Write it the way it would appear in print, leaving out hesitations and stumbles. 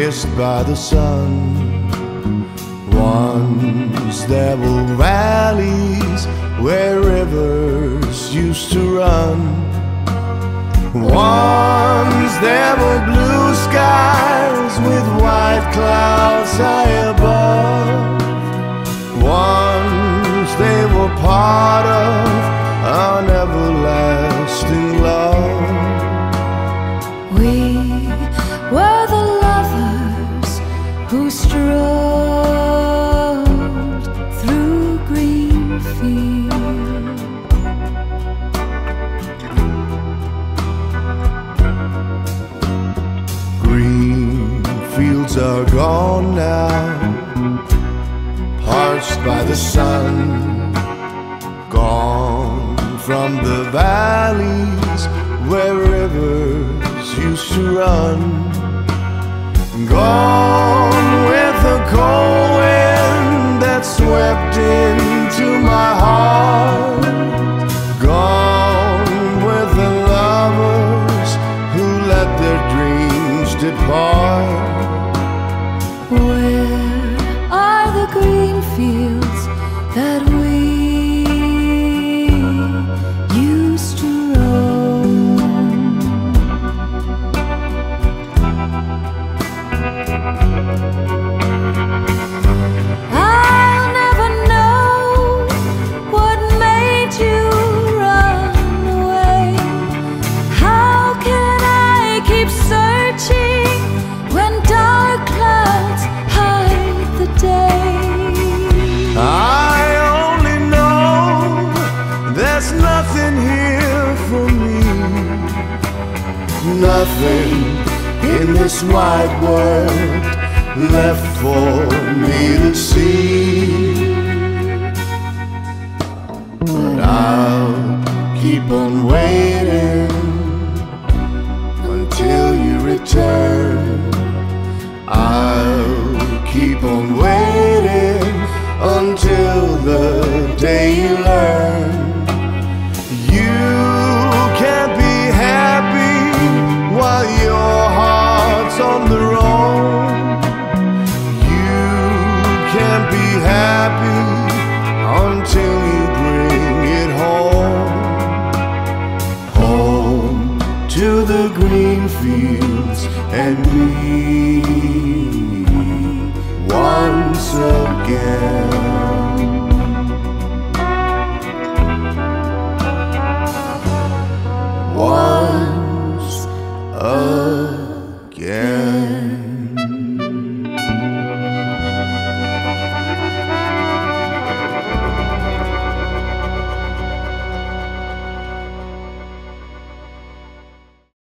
kissed by the sun. Once there were valleys where rivers used to run. Once there were blue skies with white clouds high above. Once they were part of an everlasting love. We were the lovers who strolled through green fields. Green fields are gone now, parched by the sun. Gone from the valleys where rivers used to run. Gone with the cold wind that swept into my heart. Gone with the lovers who let their dreams depart. Where are the green fields that we used to roam? I'll never know what made you run away. How can I keep searching when dark clouds hide the day? I only know there's nothing here for me. Nothing in this wide world left for me to see. But I'll keep on waiting until you return. I'll keep on waiting until the day you learn. You can't be happy while your heart's on the road. You can't be happy until you bring it home. Home to the green fields and me once again. Once again.